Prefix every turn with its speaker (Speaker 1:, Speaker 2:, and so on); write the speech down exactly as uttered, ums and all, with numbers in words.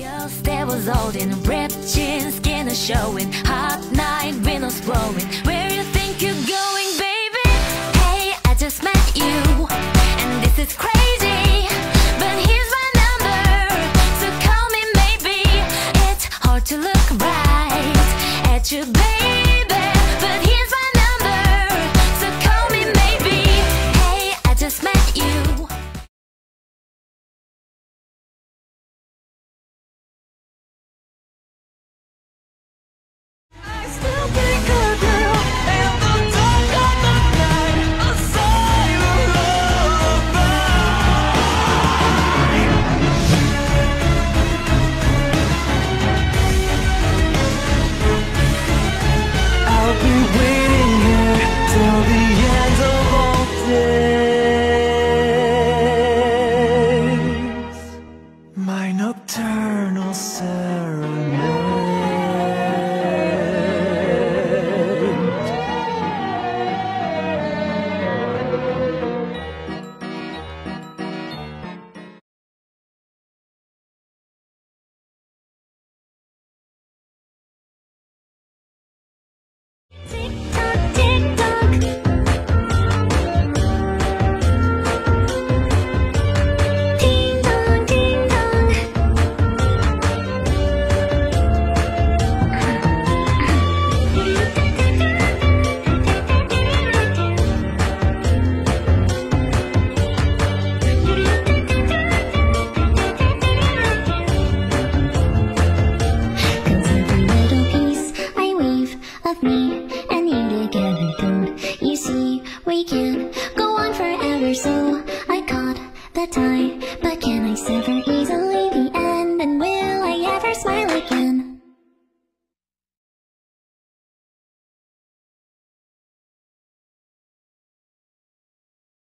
Speaker 1: Girls that was old in ripped jeans, skin is showing, hot night, windows blowing. Where you think you're going, baby? Hey, I just met you, and this is crazy, but here's my number, so call me maybe. It's hard to look right at you, baby, but here's my number, so call me maybe. Hey, I just met you.
Speaker 2: So I caught the tie, but can I sever it?